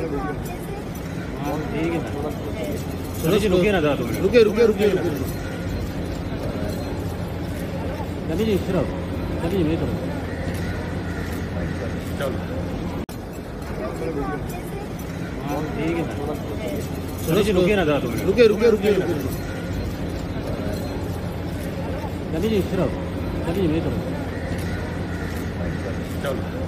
हाँ ठीक है ना, थोड़ी सी रुकिए ना ज़रा, तुम रुके रुके रुके रुके चलिए जी, फिर चलिए मेरी तरफ। हाँ ठीक है ना, थोड़ी सी रुकिए ना ज़रा, तुम रुके रुके रुके रुके चलिए जी, फिर चलिए मेरी तरफ। चलो।